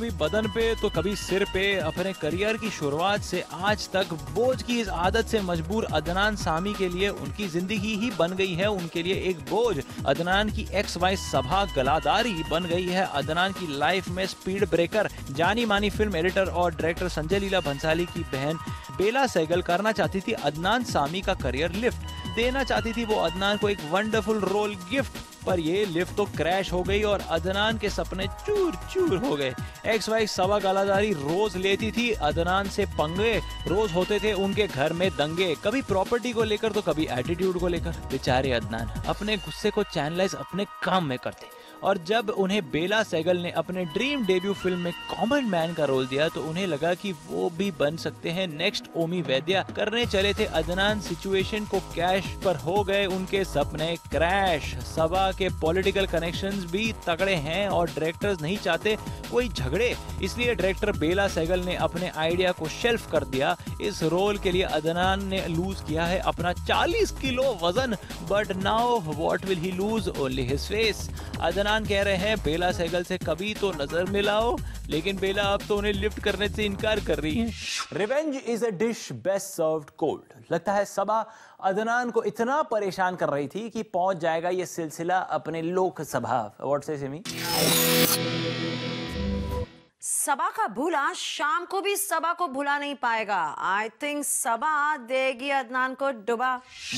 कभी बदन पे तो कभी सिर पे। अपने करियर की शुरुआत से आज तक बोझ की इस आदत से मजबूर अदनान सामी के लिए उनकी जिंदगी ही बन गई है उनके लिए एक बोझ। अदनान की एक्स वाइफ सबा गलादारी बन गई है अदनान की लाइफ में स्पीड ब्रेकर। जानी मानी फिल्म एडिटर और डायरेक्टर संजय लीला भंसाली की बहन बेला सहगल करना चाहती थी अदनान सामी का करियर लिफ्ट, देना चाहती थी वो अदनान को एक वंडरफुल रोल गिफ्ट, पर ये लिफ्ट तो क्रैश हो गई और अदनान के सपने चूर चूर हो गए। एक्स वाइफ सबा गलादारी रोज लेती थी अदनान से पंगे, रोज होते थे उनके घर में दंगे, कभी प्रॉपर्टी को लेकर तो कभी एटीट्यूड को लेकर। बेचारे अदनान अपने गुस्से को चैनलाइज अपने काम में करते, और जब उन्हें बेला सहगल ने अपने ड्रीम डेब्यू फिल्म में कॉमन मैन का रोल दिया तो उन्हें लगा कि वो भी बन सकते हैं नेक्स्ट ओमी वैद्या। करने चले थे अदनान सिचुएशन को कैश, पर हो गए उनके सपने क्रैश। सबा के पॉलिटिकल कनेक्शंस भी तगड़े हैं और डायरेक्टर्स नहीं चाहते कोई झगड़े, इसलिए डायरेक्टर बेला सहगल ने अपने आइडिया को शेल्फ कर दिया। इस रोल के लिए अदनान ने लूज किया है अपना 40 किलो वजन, but now what will he lose? Only his face. Adnan कह रहे हैं बेला सहगल से कभी तो नजर मिलाओ, लेकिन बेला अब तो उन्हें लिफ्ट करने से इनकार कर रही है। Revenge is a dish best served cold. लगता है सबा अदनान को इतना परेशान कर रही थी कि पहुंच जाएगा ये सिलसिला अपने लोकसभा। व्हाट से सिमी? सबा का भूला शाम को भी सबा को भुला नहीं पाएगा। आई थिंक सबा देगी अदनान को डुबा।